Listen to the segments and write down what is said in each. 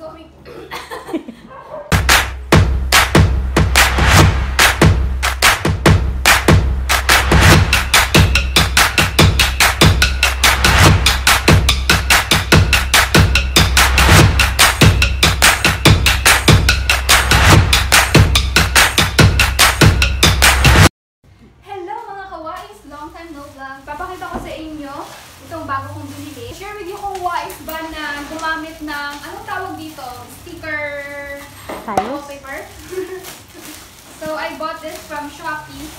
going... Papakita ko sa inyo itong bago kong binili. Share with you kung wais ba na gumamit ng, anong tawag dito? Sticker wallpaper. So, I bought this from Shopee.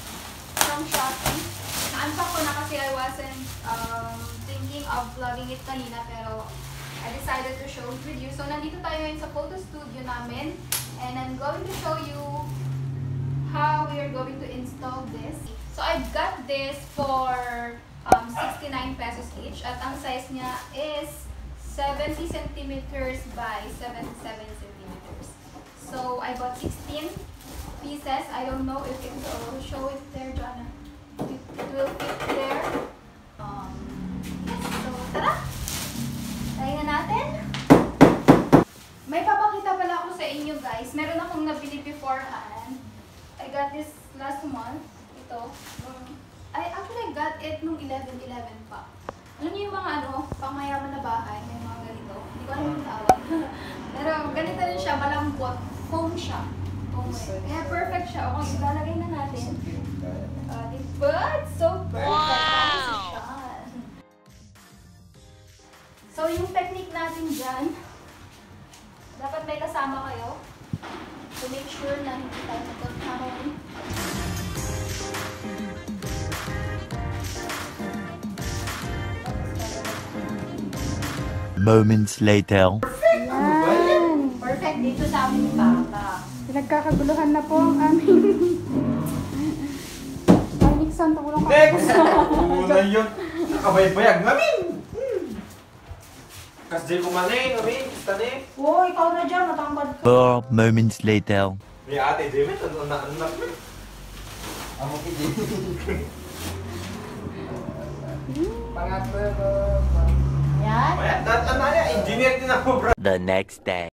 Na-unpack ko na kasi I wasn't thinking of vlogging it kanina, pero I decided to show it with you. So, nandito tayo ngayon sa photo studio namin. And I'm going to show you how we are going to install this. So, I've got this for 69 pesos each. At ang size niya is 70 centimeters by 77 centimeters. So, I bought 16 pieces. I don't know if it will show it there, Jonna. It will fit there. Yes, so tara! Tayo na natin. May papakita pala ako sa inyo, guys. Meron akong nabili beforehand. I got this last month. Ito. I actually got it nung 11/11 pa. Alam niyo yung mga pangmayaman na bahay, may mga ganito. Hindi ko alam yung tawag. Pero ganito rin siya, malambot. Foam siya. Kaya perfect siya. Okay, ilalagay na natin. Diba? It's so perfect. Wow! So, yung technique natin dyan, dapat may kasama kayo to make sure na hindi tayo magkakaroon. Moments later. Yan! Perfect dito sa aming bata. Pinagkakaguluhan na po ang aming... Ay, Nixon, tulong ka. Next! Muna yun. Nakabaybayag namin! Kasi kumanin, namin. Tanin. Oo, ikaw na dyan. Matangkad ka. 4 moments later. May ate, David. Ano na namin? Amo kiti. Yan. Engineer din ako, bro. The next day.